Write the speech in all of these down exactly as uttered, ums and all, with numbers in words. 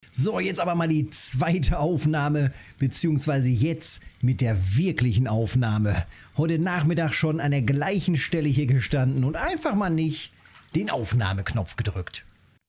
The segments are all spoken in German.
So, jetzt aber mal die zweite Aufnahme, beziehungsweise jetzt mit der wirklichen Aufnahme. Heute Nachmittag schon an der gleichen Stelle hier gestanden und einfach mal nicht den Aufnahmeknopf gedrückt.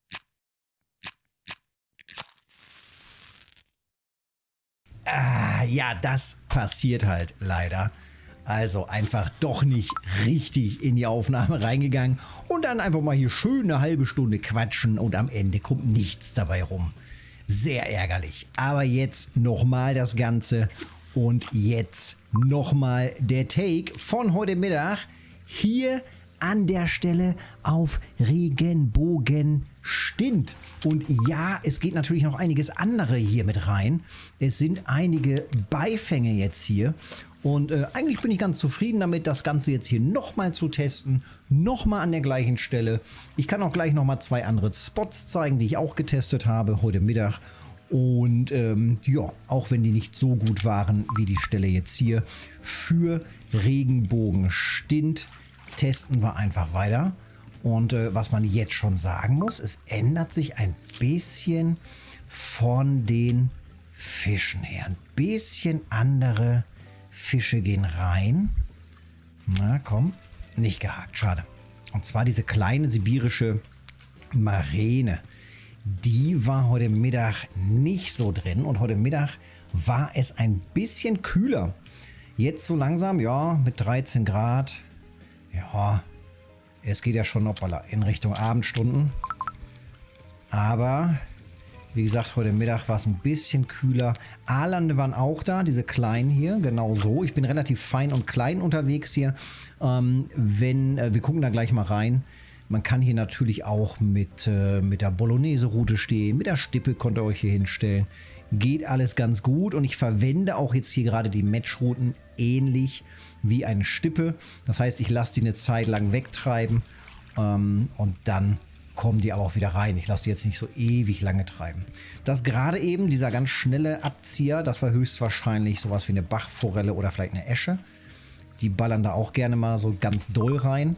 Ah, ja, das passiert halt leider. Also einfach doch nicht richtig in die Aufnahme reingegangen und dann einfach mal hier schön eine halbe Stunde quatschen und am Ende kommt nichts dabei rum. Sehr ärgerlich. Aber jetzt nochmal das Ganze und jetzt nochmal der Take von heute Mittag hier an der Stelle auf Regenbogen Stint. Und ja, es geht natürlich noch einiges andere hier mit rein. Es sind einige Beifänge jetzt hier. Und äh, eigentlich bin ich ganz zufrieden damit, das Ganze jetzt hier nochmal zu testen. Nochmal an der gleichen Stelle. Ich kann auch gleich nochmal zwei andere Spots zeigen, die ich auch getestet habe heute Mittag. Und ähm, ja, auch wenn die nicht so gut waren wie die Stelle jetzt hier für Regenbogen Stint, testen wir einfach weiter. Und äh, was man jetzt schon sagen muss, es ändert sich ein bisschen von den Fischen her. Ein bisschen andere Fische gehen rein. Na komm, nicht gehakt, schade. Und zwar diese kleine sibirische Maräne. Die war heute Mittag nicht so drin und heute Mittag war es ein bisschen kühler. Jetzt so langsam, ja, mit dreizehn Grad. Ja, es geht ja schon hoppala, in Richtung Abendstunden. Aber wie gesagt, heute Mittag war es ein bisschen kühler. Aalande waren auch da, diese kleinen hier, genau so. Ich bin relativ fein und klein unterwegs hier. Ähm, wenn, äh, wir gucken da gleich mal rein. Man kann hier natürlich auch mit, äh, mit der Bolognese-Route stehen. Mit der Stippe könnt ihr euch hier hinstellen. Geht alles ganz gut. Und ich verwende auch jetzt hier gerade die Matchrouten ähnlich wie eine Stippe. Das heißt, ich lasse die eine Zeit lang wegtreiben. Ähm, und dann kommen die aber auch wieder rein. Ich lasse die jetzt nicht so ewig lange treiben. Das gerade eben, dieser ganz schnelle Abzieher, das war höchstwahrscheinlich sowas wie eine Bachforelle oder vielleicht eine Esche. Die ballern da auch gerne mal so ganz doll rein.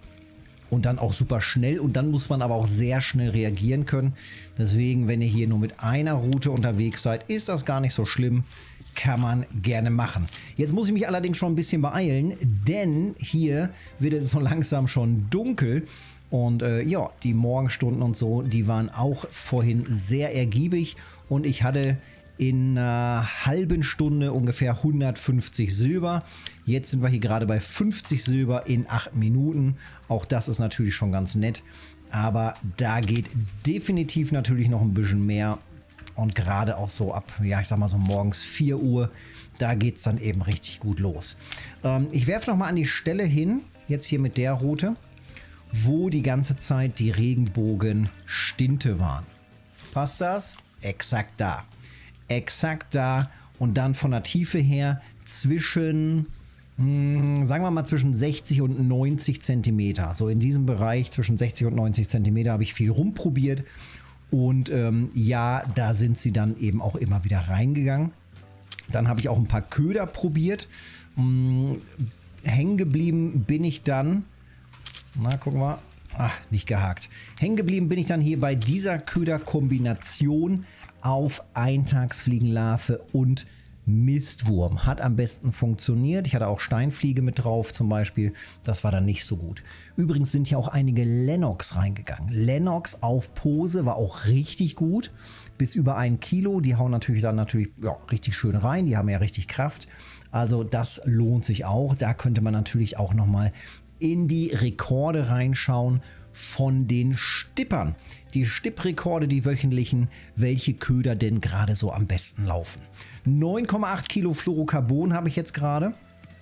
Und dann auch super schnell. Und dann muss man aber auch sehr schnell reagieren können. Deswegen, wenn ihr hier nur mit einer Route unterwegs seid, ist das gar nicht so schlimm. Kann man gerne machen. Jetzt muss ich mich allerdings schon ein bisschen beeilen, denn hier wird es so langsam schon dunkel. Und äh, ja, die Morgenstunden und so, die waren auch vorhin sehr ergiebig. Und ich hatte in einer halben Stunde ungefähr hundertfünfzig Silber. Jetzt sind wir hier gerade bei fünfzig Silber in acht Minuten. Auch das ist natürlich schon ganz nett. Aber da geht definitiv natürlich noch ein bisschen mehr. Und gerade auch so ab, ja, ich sag mal so morgens vier Uhr, da geht es dann eben richtig gut los. Ähm, ich werfe noch mal an die Stelle hin, jetzt hier mit der Route, wo die ganze Zeit die Regenbogen-Stinte waren. Passt das? Exakt da. Exakt da. Und dann von der Tiefe her zwischen, mh, sagen wir mal zwischen sechzig und neunzig Zentimeter. So in diesem Bereich zwischen sechzig und neunzig Zentimeter habe ich viel rumprobiert. Und ähm, ja, da sind sie dann eben auch immer wieder reingegangen. Dann habe ich auch ein paar Köder probiert. Hm, hängen geblieben bin ich dann, na gucken wir, ach, nicht gehakt. Hängen geblieben bin ich dann hier bei dieser Köderkombination auf Eintagsfliegenlarve und Mistwurm. Hat am besten funktioniert. Ich hatte auch Steinfliege mit drauf zum Beispiel. Das war dann nicht so gut. Übrigens sind hier auch einige Lennox reingegangen. Lennox auf Pose war auch richtig gut. Bis über ein Kilo. Die hauen natürlich dann natürlich ja, richtig schön rein. Die haben ja richtig Kraft. Also das lohnt sich auch. Da könnte man natürlich auch nochmal in die Rekorde reinschauen von den Stippern. Die Stipprekorde, die wöchentlichen, welche Köder denn gerade so am besten laufen. neun Komma acht Kilo Fluorocarbon habe ich jetzt gerade.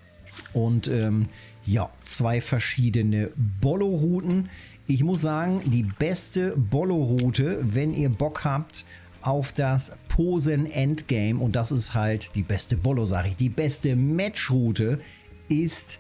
Und ähm, ja, zwei verschiedene Bollo-Routen. Ich muss sagen, die beste Bollo-Route, wenn ihr Bock habt auf das Posen-Endgame, und das ist halt die beste Bollo, sage ich, die beste Matchroute ist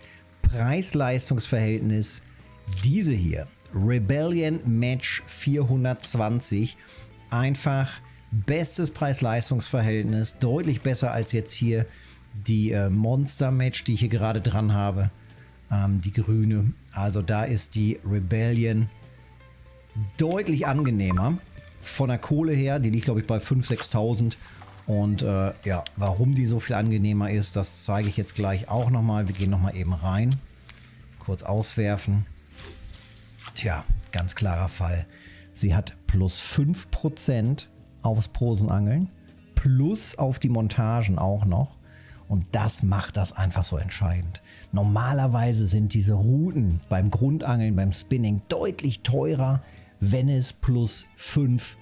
Preis-Leistungs-Verhältnis diese hier. Rebellion Match vierhundertzwanzig. Einfach bestes Preis-Leistungs-Verhältnis. Deutlich besser als jetzt hier die äh, Monster Match, die ich hier gerade dran habe. Ähm, die grüne. Also da ist die Rebellion deutlich angenehmer. von der Kohle her, die liegt glaube ich bei fünftausend, sechstausend. Und äh, ja, warum die so viel angenehmer ist, das zeige ich jetzt gleich auch nochmal. Wir gehen nochmal eben rein. Kurz auswerfen. Tja, ganz klarer Fall. Sie hat plus fünf Prozent aufs Posenangeln, plus auf die Montagen auch noch. Und das macht das einfach so entscheidend. Normalerweise sind diese Routen beim Grundangeln, beim Spinning deutlich teurer, wenn es plus fünf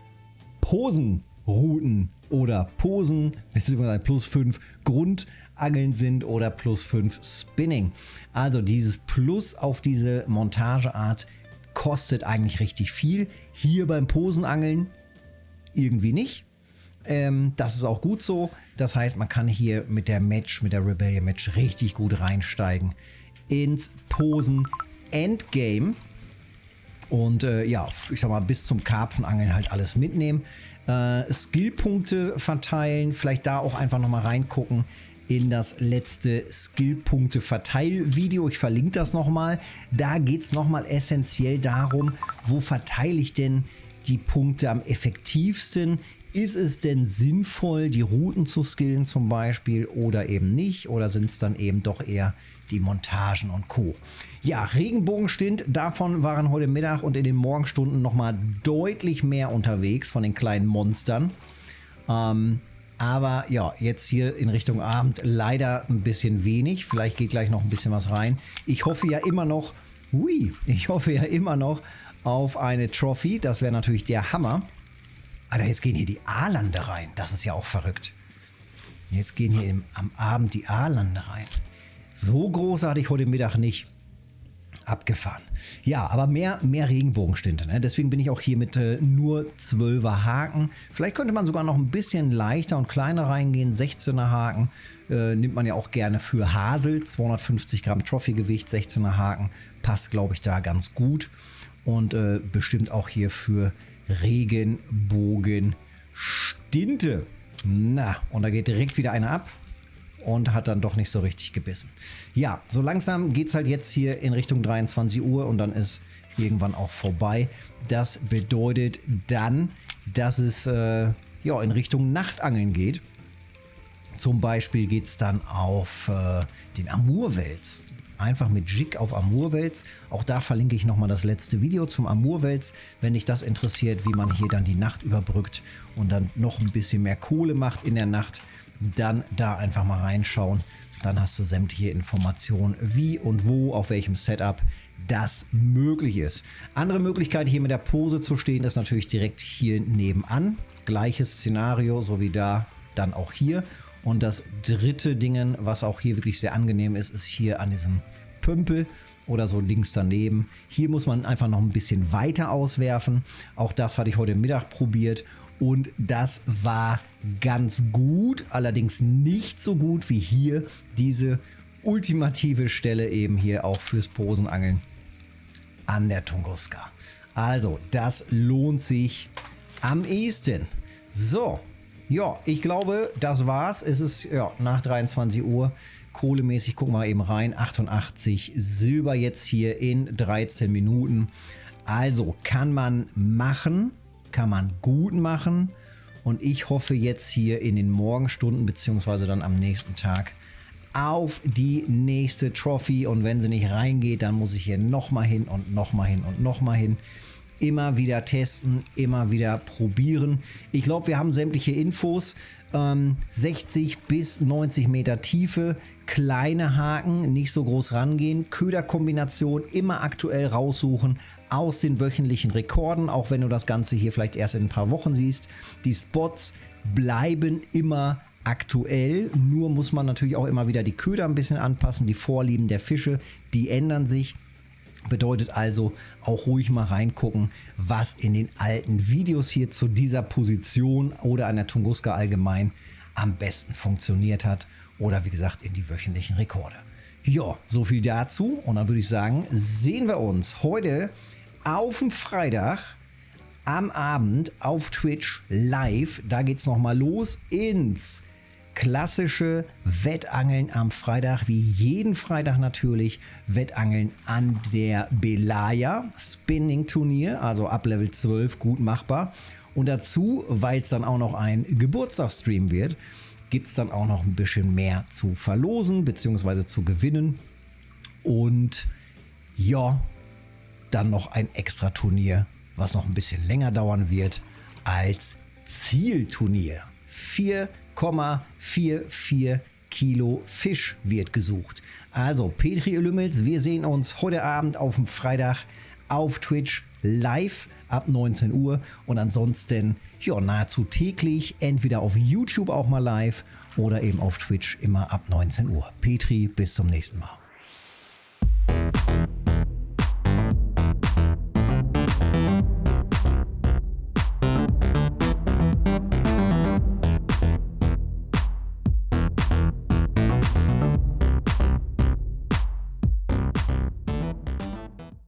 Posenrouten oder Posen bzw. plus fünf Grundangeln sind oder plus fünf Spinning. Also dieses Plus auf diese Montageart kostet eigentlich richtig viel. Hier beim Posenangeln irgendwie nicht. Ähm, das ist auch gut so. Das heißt, man kann hier mit der Match, mit der Rebellion Match richtig gut reinsteigen ins Posen-Endgame. Und äh, ja, ich sag mal, bis zum Karpfenangeln halt alles mitnehmen. Äh, Skillpunkte verteilen, vielleicht da auch einfach nochmal reingucken in das letzte Skillpunkte-Verteil-Video. Ich verlinke das nochmal. Da geht es nochmal essentiell darum, wo verteile ich denn die Punkte am effektivsten? Ist es denn sinnvoll, die Routen zu skillen zum Beispiel oder eben nicht? Oder sind es dann eben doch eher die Montagen und Co.? Ja, Regenbogenstint, davon waren heute Mittag und in den Morgenstunden nochmal deutlich mehr unterwegs von den kleinen Monstern. Ähm, aber ja, jetzt hier in Richtung Abend leider ein bisschen wenig. Vielleicht geht gleich noch ein bisschen was rein. Ich hoffe ja immer noch, hui, ich hoffe ja immer noch auf eine Trophy. Das wäre natürlich der Hammer. Alter, jetzt gehen hier die Aalande rein. Das ist ja auch verrückt. Jetzt gehen hier im, am Abend die Aalande rein. So groß hatte ich heute Mittag nicht. Abgefahren. Ja, aber mehr, mehr Regenbogenstinte. Ne? Deswegen bin ich auch hier mit äh, nur zwölfer Haken. Vielleicht könnte man sogar noch ein bisschen leichter und kleiner reingehen. sechzehner Haken äh, nimmt man ja auch gerne für Hasel. zweihundertfünfzig Gramm Trophy-Gewicht, sechzehner Haken. Passt, glaube ich, da ganz gut. Und äh, bestimmt auch hier für Regenbogenstinte. Na, und da geht direkt wieder eine ab. Und hat dann doch nicht so richtig gebissen. Ja, so langsam geht es halt jetzt hier in Richtung dreiundzwanzig Uhr und dann ist irgendwann auch vorbei. Das bedeutet dann, dass es äh, ja, in Richtung Nachtangeln geht. Zum Beispiel geht es dann auf äh, den Amurwels. Einfach mit Jig auf Amurwels. Auch da verlinke ich nochmal das letzte Video zum Amurwels, wenn dich das interessiert, wie man hier dann die Nacht überbrückt und dann noch ein bisschen mehr Kohle macht in der Nacht. Dann da einfach mal reinschauen. Dann hast du sämtliche Informationen, wie und wo, auf welchem Setup das möglich ist. Andere Möglichkeit hier mit der Pose zu stehen, ist natürlich direkt hier nebenan. Gleiches Szenario, so wie da, dann auch hier. Und das dritte Ding, was auch hier wirklich sehr angenehm ist, ist hier an diesem Pümpel oder so links daneben. Hier muss man einfach noch ein bisschen weiter auswerfen. Auch das hatte ich heute Mittag probiert. Und das war ganz gut, allerdings nicht so gut wie hier diese ultimative Stelle eben hier auch fürs Posenangeln an der Tunguska. Also, das lohnt sich am ehesten. So, ja, ich glaube, das war's. Es ist ja nach dreiundzwanzig Uhr. Kohlemäßig, gucken wir mal eben rein. achtundachtzig Silber jetzt hier in dreizehn Minuten. Also, kann man machen. Kann man gut machen und ich hoffe jetzt hier in den Morgenstunden beziehungsweise dann am nächsten Tag auf die nächste Trophy und wenn sie nicht reingeht, dann muss ich hier nochmal hin und nochmal hin und nochmal hin. Immer wieder testen, immer wieder probieren. Ich glaube, wir haben sämtliche Infos. Ähm, sechzig bis neunzig Meter Tiefe, kleine Haken, nicht so groß rangehen. Köderkombination immer aktuell raussuchen aus den wöchentlichen Rekorden, auch wenn du das Ganze hier vielleicht erst in ein paar Wochen siehst. Die Spots bleiben immer aktuell, nur muss man natürlich auch immer wieder die Köder ein bisschen anpassen. Die Vorlieben der Fische, die ändern sich. Bedeutet also auch ruhig mal reingucken, was in den alten Videos hier zu dieser Position oder an der Tunguska allgemein am besten funktioniert hat. Oder wie gesagt in die wöchentlichen Rekorde. Ja, so viel dazu. Und dann würde ich sagen, sehen wir uns heute auf dem Freitag am Abend auf Twitch live. Da geht es nochmal los ins klassische Wettangeln am Freitag, wie jeden Freitag natürlich, Wettangeln an der Belaya Spinning Turnier, also ab Level zwölf gut machbar. Und dazu, weil es dann auch noch ein Geburtstagsstream wird, gibt es dann auch noch ein bisschen mehr zu verlosen bzw. zu gewinnen. Und ja, dann noch ein extra Turnier, was noch ein bisschen länger dauern wird als Zielturnier. vier Komma vierundvierzig Kilo Fisch wird gesucht. Also Petri Lümmels, wir sehen uns heute Abend auf dem Freitag auf Twitch live ab neunzehn Uhr und ansonsten ja, nahezu täglich, entweder auf YouTube auch mal live oder eben auf Twitch immer ab neunzehn Uhr. Petri, bis zum nächsten Mal.